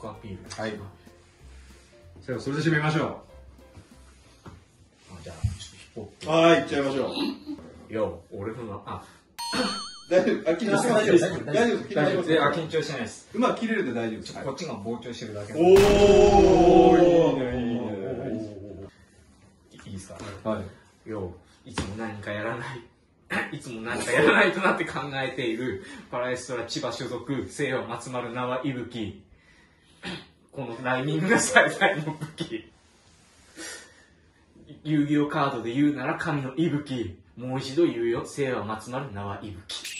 己アピール。 はい。じゃあそれで締めましょじゃあ、ちょっとヒップホップ。 う。はい、いっちゃいましょう。 俺の大丈夫。あ、緊張して大丈夫です。大丈夫です。 大丈夫です。緊張してないです。 うまく切れるんで大丈夫です。 こっちが膨張してるだけ。 おー、いいね、いいね。 いいですか。 はい。 いつも何かやらない。いつも何かやらないとなって考えているパラエストラ千葉所属清和松丸縄伊吹。このライミングが最大の武器。遊戯王カードで言うなら神の息吹。もう一度言うよ、清和松丸縄息吹。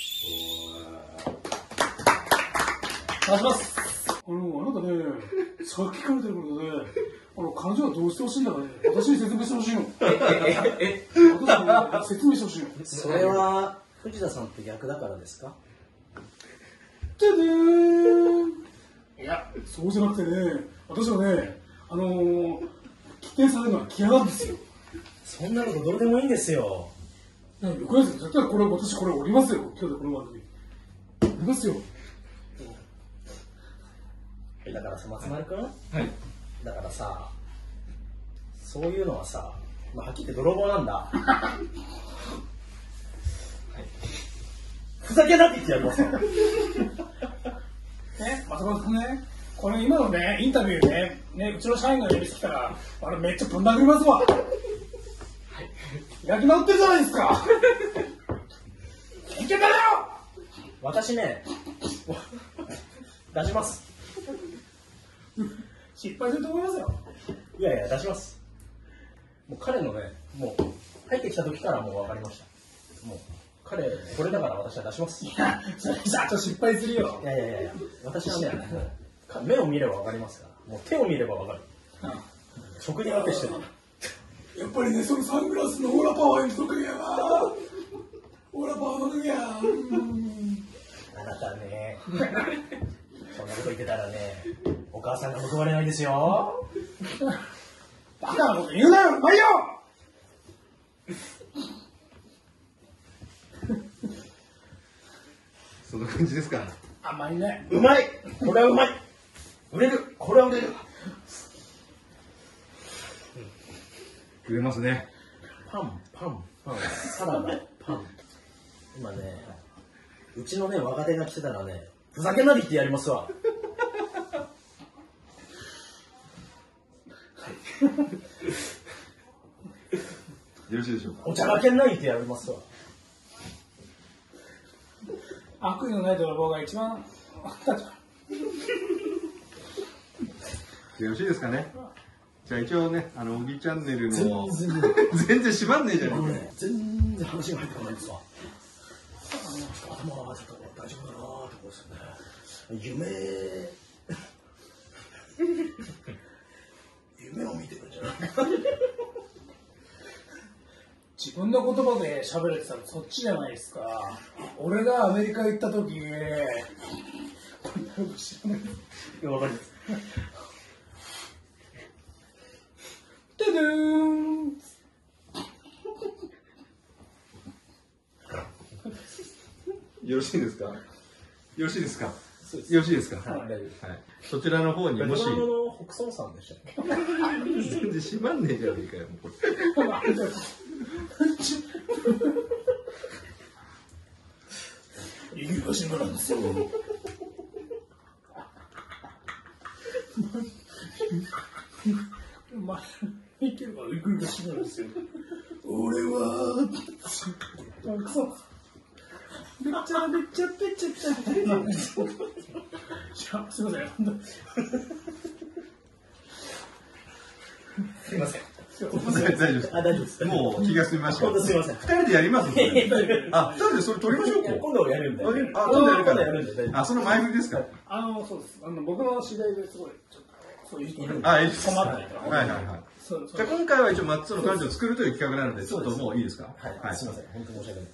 お願いします。あなたね、さっきから言ってることで、彼女はどうしてほしいんだからね、私に説明してほしいの。私に説明してほしいの。 それは、藤田さんって逆だからですか？ てでーん。いや、そうじゃなくてね、私はね、規定されるのは嫌なんですよ。 そんなことどうでもいいんですよ。 よくないですよ。絶対私これ降りますよ。今日でこの番組。降りますよ。 だからさ、松丸君、 はい。 だからさ、そういうのはさ、はっきり言って泥棒なんだ。はい、ふざけなって言ってやりますよ。 ね、松本さんね、この今のね、インタビューね、うちの社員が呼びしてきたら、めっちゃぶん殴りますわ。はい。開き直ってるじゃないですか。いけたよ。 私ね、出します。 失敗すると思いますよ。 いやいや、出します。もう彼のね、もう入ってきた時からもう分かりました。もう彼、これだから私は出します。 いや、それじゃあと失敗するよ。 いや、私はね、目を見れば分かりますから、もう手を見れば分かる。職人当てしてる。 やっぱりね、そのサングラスのオーラパワーに得意やな。オーラパワーの得意や。 あなたね、そんなこと言ってたらね、お母さんが報われないですよ。 バカなこと言うなよ、うまいよ。 そんな感じですか。 甘いね。 うまい。これはうまい。売れる。これは売れる。 売れますね。 パン、サラダ、パン。今ね、うちのね、若手が来てたらね、ふざけなりってやりますわ。 よろしいでしょうか。 お茶がけないってやりますわ。 悪意のない泥棒が一番。 よろしいですかね。じゃあ一応ね、小木チャンネルの全然閉まんねえじゃん。 全然話が入ってこないんですわ。頭はちょっと大丈夫だなーってことですよね。夢を見てるんじゃないか。 自分の言葉で喋れてたらそっちじゃないですか。俺がアメリカ行った時、こんなこと知らない。 いや、わかります。 てでーん。 よろしいですか。よろしいですか。よろしいですか。はい。そちらの方にもし。 北総さんでしたっけ。 全然閉まんねえじゃねえかよ、もうこれ。 指が島なんですよ。いけるから指が島なんですよ。俺はくそ。めっちゃペチャ。すいません。 すいません。 大丈夫です。 あ、大丈夫です。 もう気が済みました。 本当すいません。 二人でやります。あ、二人でそれ撮りましょうか。 今度やるんで。 今度やるから。 やるんで。 あ、その前振りですか。 そうです。僕の次第ですごいちょっとそういう困ってた。はい。じゃあ今回は一応マッツの彼女を作るという企画なので、ちょっともういいですか。 はい。すいません。本当申し訳ない。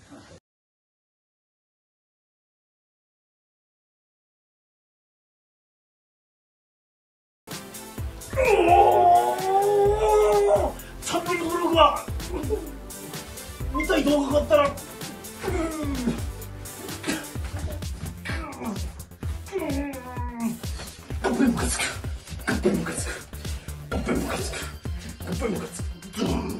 チャンネル登録は見たい動画があったらごめんなさい。 つく。おっぱいムカつく。おっぱいムカつく。おっぱいムカつく。ドゥーン。